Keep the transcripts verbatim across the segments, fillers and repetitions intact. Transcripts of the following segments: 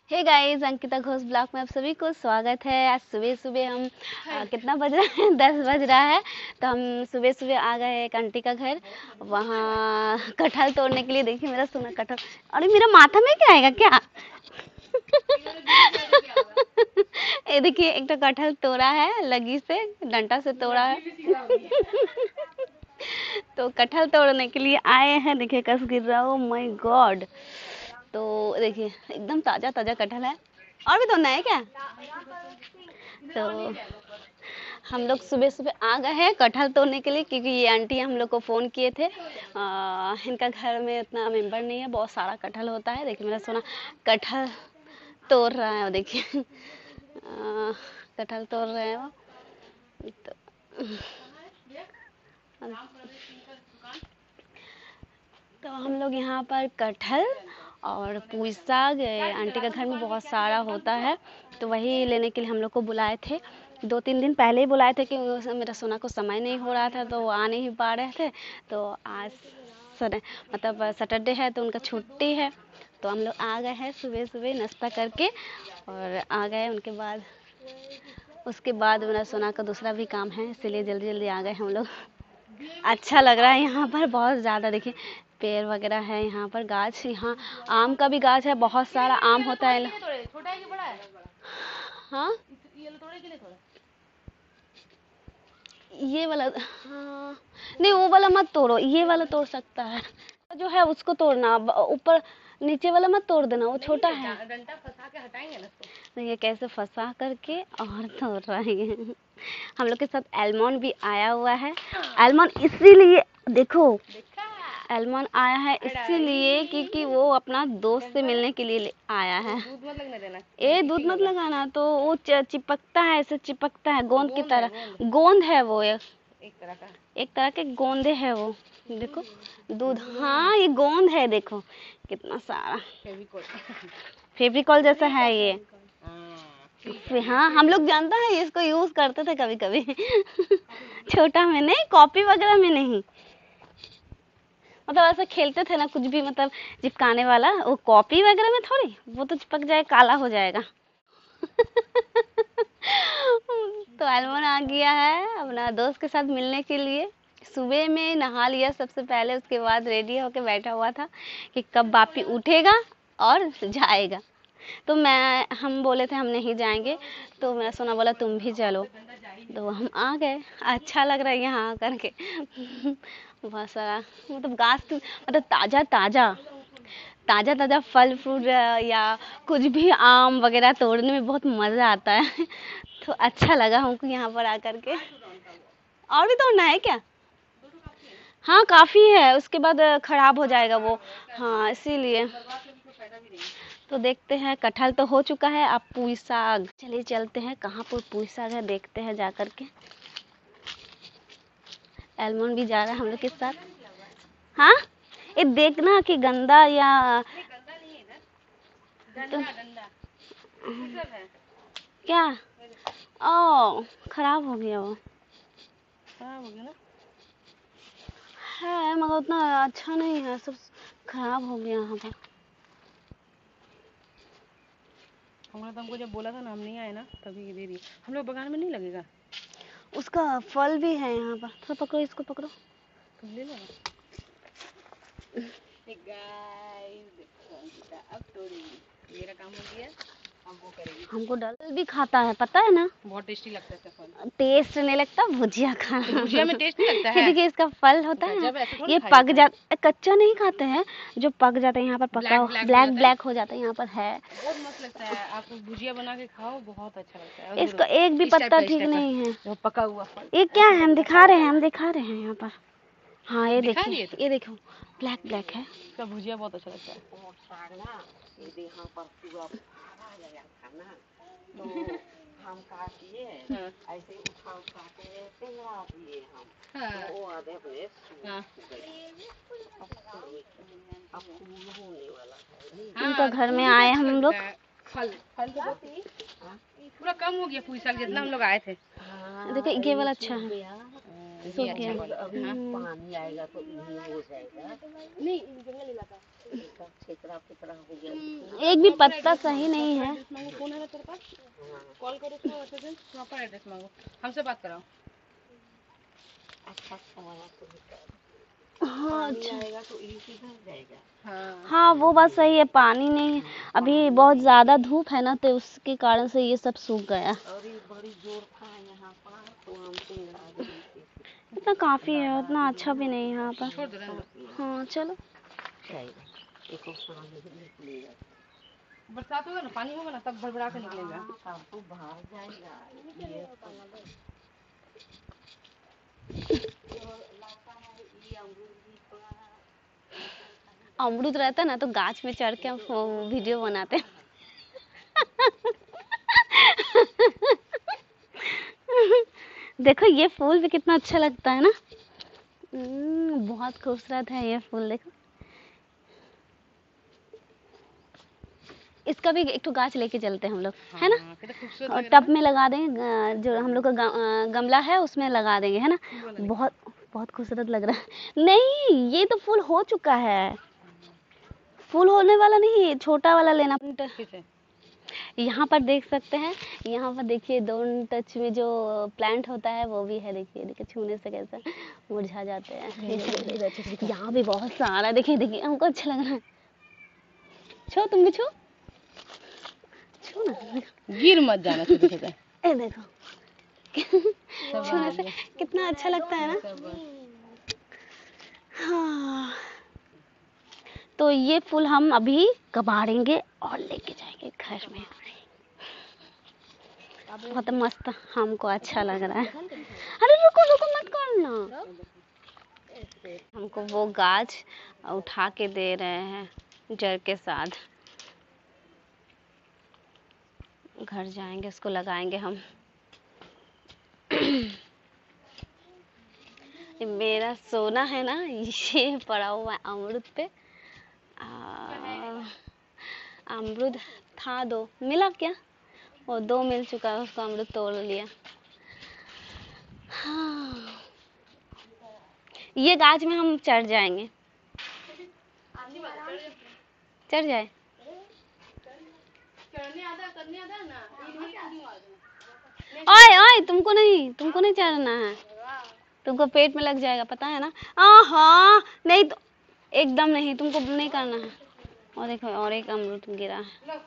हे guys, Ankita Ghosh blog में आप सभी को स्वागत है। आज सुबह सुबह हम आ, कितना बज रहा है दस बज रहा है। तो हम सुबह सुबह आ गए एक आंटी का घर, वहाँ कटहल तोड़ने के लिए। देखिए मेरा सोना कटहल, अरे मेरा माथा में क्या आएगा क्या? ये देखिए एक तो कटहल तोड़ा है, लगी से डंडा से तोड़ा है। तो कटहल तोड़ने के लिए आए हैं। देखिए कस गिर रहा, ओ माय गॉड। तो देखिए एकदम ताजा ताजा कटहल है। और भी तोड़ना है क्या? तो हम लोग सुबह सुबह आ गए हैं कटहल तोड़ने के लिए, क्योंकि ये आंटी हम लोग को फ़ोन किए थे। आ, इनका घर में इतना मेंबर नहीं है, बहुत सारा कटहल होता है। देखिए मेरा सोना कटहल तोड़ रहा है, वो देखिए कटहल तोड़ रहे हैं वो। तो, तो हम लोग यहाँ पर कटहल और पुई साग आंटी के घर में बहुत सारा होता है, तो वही लेने के लिए हम लोग को बुलाए थे। दो तीन दिन पहले ही बुलाए थे कि मेरा सोना को समय नहीं हो रहा था, तो वो आ नहीं पा रहे थे। तो आज सर मतलब सैटरडे है तो उनका छुट्टी है, तो हम लोग आ गए हैं सुबह सुबह नाश्ता करके और आ गए। उनके बाद उसके बाद मेरा सोना का दूसरा भी काम है, इसीलिए जल्दी जल्दी आ गए हम लोग। अच्छा लग रहा है यहाँ पर बहुत ज़्यादा। देखिए पेड़ वगैरह है यहाँ पर, गाछ, यहाँ आम का भी गाछ है, बहुत सारा आम होता है। छोटा है कि बड़ा है? हाँ ये वाला, हाँ नहीं वो वाला मत तोड़ो, ये वाला तोड़ सकता है जो है उसको तोड़ना, ऊपर नीचे वाला मत तोड़ देना, वो छोटा है। डंडा फंसा के हटाएंगे ना तो। ये कैसे फंसा करके और तोड़ रहे हैं। हम लोग के साथ एलमॉन भी आया हुआ है। एलमॉन इसीलिए देखो, एलमॉन आया है इसीलिए क्योंकि वो अपना दोस्त से मिलने के लिए आया है। दूध मत लगने देना, ए दूध मत लगाना, तो वो चिपकता है, ऐसे चिपकता है गोंद की तरह। गोंद है वो, एक एक तरह का एक तरह के गोंदे है वो। देखो दूध, हाँ ये गोंद है, देखो कितना सारा फेविकॉल जैसा है ये। हाँ हम लोग जानता है, इसको यूज करते थे कभी कभी। छोटा में नहीं, कॉपी वगैरह में नहीं, मतलब ऐसा खेलते थे ना कुछ भी, मतलब चिपकाने वाला, वो कॉपी वगैरह में थोड़ी, वो तो चिपक जाए काला हो जाएगा। तो एलमन आ गया है अपना दोस्त के साथ मिलने के लिए। सुबह में नहा लिया सबसे पहले, उसके बाद रेडी होके बैठा हुआ था कि कब बापी उठेगा और जाएगा। तो मैं हम बोले थे हम नहीं जाएंगे, तो मेरा सोना बोला तुम भी चलो, तो हम आ गए। अच्छा लग रहा है यहाँ आकर के। बहुत सारा मतलब गाछ, मतलब ताज़ा ताज़ा ताज़ा ताज़ा फल फ्रूट या कुछ भी आम वगैरह तोड़ने में बहुत मज़ा आता है। तो अच्छा लगा हमको यहाँ पर आकर के। और भी तोड़ना है क्या? हाँ काफ़ी है, उसके बाद ख़राब हो जाएगा वो, हाँ इसीलिए। तो देखते हैं, कटहल तो हो चुका है, अब पुई साग। चलिए चलते हैं, कहाँ पर पुई साग है देखते हैं जा कर के। एलमोन भी जा रहा है हम लोग के साथ। हाँ ये देखना कि गंदा या तो, क्या ओ खराब हो गया, वो खराब हो गया ना है, मगर उतना अच्छा नहीं है, सब खराब हो गया यहाँ पर। हमने तो हमको जब बोला था ना हम नहीं आए ना, तभी दे रही। हम लोग बगान में नहीं लगेगा, उसका फल भी है यहाँ पर। थोड़ा पकड़ो, इसको पकड़ो, तुम ले लो ना। अब तोड़ेंगे, मेरा काम हो गया, अब वो करेंगे। हमको डल भी खाता है, पता है ना, बहुत टेस्टी लगता है फल। टेस्ट नहीं लगता, भुजिया खाना, भुजिया में टेस्ट नहीं लगता है। देखिए इसका फल होता है ना, ये पक जाता, कच्चा नहीं खाते हैं, जो पक जाता है यहाँ पर पका, ब्लैक ब्लैक हो जाता है यहाँ पर है। बहुत मस्त लगता है, आप भुजिया बना के खाओ, बहुत अच्छा लगता है। इसका एक भी पत्ता ठीक नहीं है, वो पका हुआ फल। ये क्या है, हम दिखा रहे हैं, हम दिखा रहे हैं यहाँ पर। हाँ ये देखिए, ये देखो ब्लैक ब्लैक है, इसका भुजिया बहुत अच्छा लगता है। और साग ना ये यहाँ पर पूरा भरा गया था ना, तो हम काटिए ऐसे उठा उठा के पिघला दिए हम। हाँ। तो वो आधे में सूख गए, अब फूल होने वाला है। उनका घर में आए हम लोग, फल फल तो पूरा कम हो गया, पुई साग जितना हम लोग आए थे। देखिए ये वाला अच्छा है, सूख गया। अभी हम्म, पानी आएगा तो ये हो जाएगा। नहीं जंगल इलाका इसका क्षेत्रा क्षेत्रा हो गया। एक भी पत्ता सही नहीं है। एड्रेस मांगो, फोन है ना तेरे पास? कॉल करो उसको, वैसे से प्रॉपर एड्रेस मांगो, हमसे बात कराओ। अच्छा अच्छा तो हाँ पानी अच्छा। आएगा तो ये किधर जाएगा? हाँ हाँ वो बात सही है, पानी नहीं है अभी, बहुत ज्यादा धूप है ना, तो उसके कारण से ये सब सूख गया। और ये बड़ी जोर था यहाँ पर तो हम पेड़ आ गए थे। इतना काफी है, उतना अच्छा भी नहीं है यहाँ पर। छोड़ दो रहने दो। हाँ चलो। जाएगा देखो पानी भी निकलेगा, बरसात होगा ना, पानी होगा ना, तब भरभरा के निकलेगा। हाँ, तब तो बाहर जाएगा ये अमरूद रहता ना तो गाछ में चढ़ के हम वो वीडियो बनाते। देखो ये फूल भी कितना अच्छा लगता है ना। हम्म, बहुत खूबसूरत है ये फूल, देखो। इसका भी एक तो गाछ लेके चलते हैं हम लोग, है ना। हाँ, कितना खूबसूरत और लग रहा टब में लगा देंगे, ग- जो हम लोग का ग- अ, गमला है उसमें लगा देंगे, है ना। है। बहुत बहुत खूबसूरत लग रहा है। नहीं ये तो फूल हो चुका है, फूल होने वाला नहीं है, छोटा वाला लेना। किसे? यहाँ पर देख सकते हैं, यहाँ पर देखिए डोंट टच में जो प्लांट होता है वो भी है, देखिए देखिए छूने से कैसे मुरझा जाते हैं। यहाँ भी बहुत सारा, देखिए देखिए हमको अच्छा लग रहा है। छो तुम भी छो, छो ना, गिर मत जाना छोटे छोटे। ए देखो छूने से कितना अच्छा लगता है ना। हाँ तो ये फूल हम अभी कबाड़ेंगे और लेके जाएंगे घर में। बहुत मस्त, हमको अच्छा लग रहा है। अरे रुको रुको मत करना, हमको वो गाछ उठा के दे रहे हैं जड़ के साथ। घर जाएंगे उसको लगाएंगे हम। मेरा सोना है ना, ये पड़ा हुआ है अमरूद पे। आ, अमरूद था दो, मिला क्या? वो दो मिल चुका है, उसको अमरूद तोड़ लिया। हाँ ये गाछ में हम चढ़ जाएंगे, चढ़ जाए। ओए ओए तुमको नहीं, तुमको नहीं चढ़ना है, तुमको पेट में लग जाएगा, पता है ना। आ हाँ नहीं तो एकदम नहीं, तुमको नहीं करना है। और देखो और एक अमरूद गिरा है।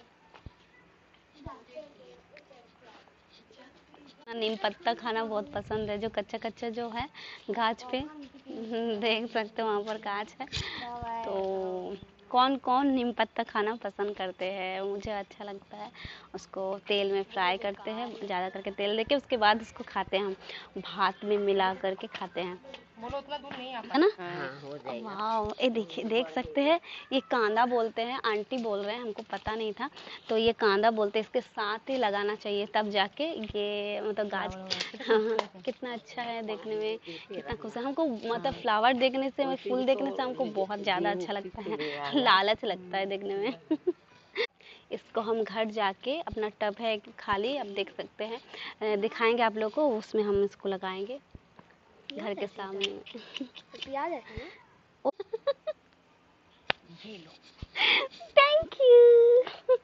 नीम पत्ता खाना बहुत पसंद है, जो कच्चा कच्चा जो है गाछ पे, देख सकते हो वहाँ पर गाछ है। तो कौन कौन नीम पत्ता खाना पसंद करते हैं, मुझे अच्छा लगता है। उसको तेल में फ्राई करते हैं, ज़्यादा करके तेल देके, उसके बाद उसको खाते हैं हम, भात में मिला करके खाते हैं, बोलो उतना दूर नहीं आ है ना। हाँ, हो जाएगा। वाह ये देखिए, देख सकते हैं, ये कांदा बोलते हैं, आंटी बोल रहे हैं, हमको पता नहीं था। तो ये कांदा बोलते हैं, इसके साथ ही लगाना चाहिए तब जाके ये मतलब गाछ। हाँ कितना अच्छा है देखने में, कितना खुश है हमको, मतलब फ्लावर देखने से, फूल देखने से हमको बहुत ज़्यादा अच्छा लगता है, लालच लगता है देखने में। इसको हम घर जाके, अपना टब है खाली, अब देख सकते हैं, अ, दिखाएंगे आप लोग को, उसमें हम इसको लगाएंगे घर के सामने। याद है ना? Thank you.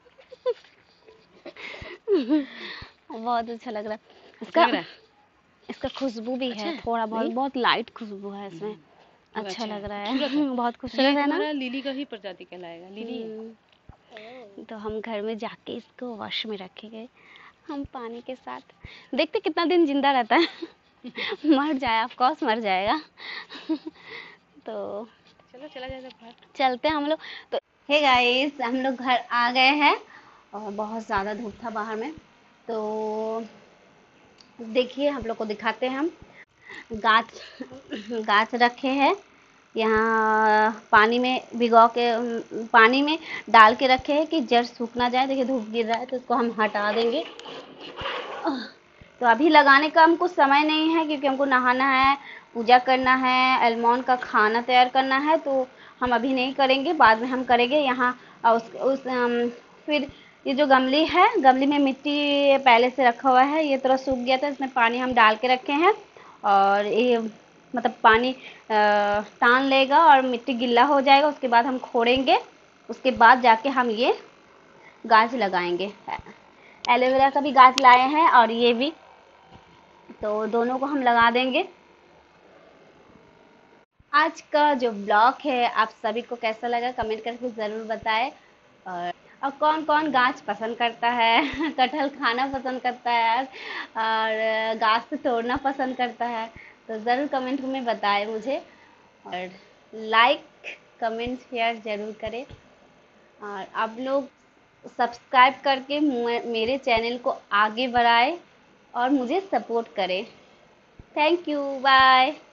बहुत अच्छा लग रहा है इसका, लग रहा है? इसका खुशबू भी है थोड़ा बहुत, बहुत लाइट खुशबू है इसमें, अच्छा लग रहा है, बहुत खूबसूरत है ना। लिली का ही प्रजाति कहलाएगा, लिली है। हम्म, तो हम घर में जाके इसको वॉश में रखेंगे हम पानी के साथ, देखते कितना दिन जिंदा रहता है। मर जाए, ऑफ कोर्स मर जाएगा। तो चलो चला जाएगा बाहर, चलते हैं हम लोग। तो हे गाइस, हम लोग घर आ गए हैं और बहुत ज़्यादा धूप था बाहर में, तो देखिए हम लोग को दिखाते हैं। हम गाछ गाछ रखे हैं यहाँ, पानी में भिगो के, पानी में डाल के रखे हैं कि जड़ सूख ना जाए। देखिए धूप गिर रहा है तो इसको हम हटा देंगे। तो अभी लगाने का हमको समय नहीं है, क्योंकि हमको नहाना है, पूजा करना है, एलमॉन का खाना तैयार करना है, तो हम अभी नहीं करेंगे, बाद में हम करेंगे। यहाँ उस, उस अम, फिर ये जो गमली है, गमली में मिट्टी पहले से रखा हुआ है, ये थोड़ा सूख गया था, इसमें पानी हम डाल के रखे हैं और ये मतलब पानी अ, तान लेगा और मिट्टी गिल्ला हो जाएगा, उसके बाद हम खोड़ेंगे, उसके बाद जाके हम ये गाछ लगाएंगे। एलोवेरा का भी गाछ लाए हैं और ये भी, तो दोनों को हम लगा देंगे। आज का जो ब्लॉग है आप सभी को कैसा लगा कमेंट करके ज़रूर बताएं। और और कौन कौन गाछ पसंद करता है कटहल खाना पसंद करता है और गाछ से तोड़ना पसंद करता है, तो ज़रूर कमेंट में बताएं मुझे। और लाइक कमेंट शेयर ज़रूर करें और आप लोग सब्सक्राइब करके मे- मेरे चैनल को आगे बढ़ाएं और मुझे सपोर्ट करें। Thank you, bye.